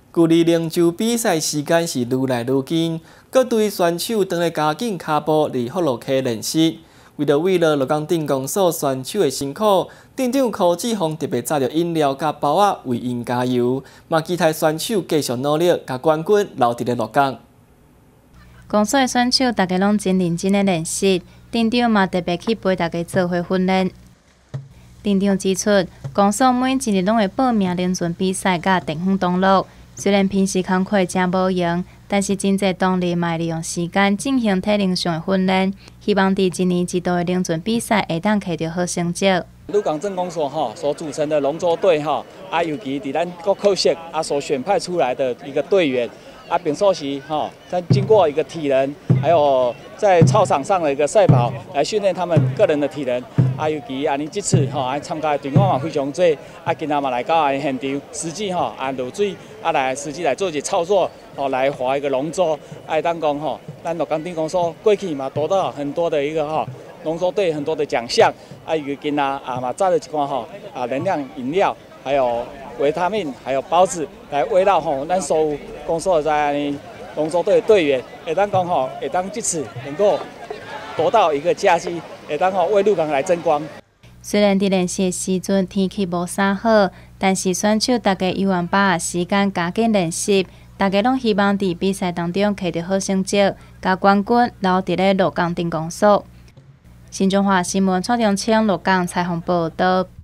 距离龙舟比赛时间是愈来愈近，各队选手当来加紧脚步伫福路溪练习。为了鹿港镇公所选手的辛苦，镇长柯志峰特别载着饮料甲包仔为因加油，嘛期待选手继续努力，甲冠军留伫咧鹿港。 公所的选手大家拢真认真的练习，镇长嘛特别去陪大家做伙训练。镇长指出，公所每一日拢会报名连船比赛甲电风登录。虽然平时工课真无闲，但是真侪动力嘛利用时间进行体能上的训练，希望伫一年一度的龙船比赛会当摕到好成绩。 鹿港镇公所所组成的龙舟队尤其伫咱各科室所选派出来的一个队员并受习在经过一个体能，还有在操场上的一个赛跑来训练他们个人的体能。尤其尼这次参加的队伍嘛非常多，今仔嘛来到现场，实际落水来实际来做一个操作来划一个龙舟，当讲咱鹿港镇公所过去嘛得到很多的一个龙舟队很多的奖项，尤其今仔嘛载了一罐能量饮料，还有维他命，还有包子来慰劳咱所有公所在龙舟队的队员，会当讲会当这次能够夺到一个佳绩。会当为鹿港来争光。 虽然伫练习的时阵天气无啥好，但是选手大家有愿把握时间加紧练习，大家拢希望伫比赛当中摕到好成绩，甲冠军留伫咧鹿港镇公所。新中华新闻蔡中清鹿港采访报道。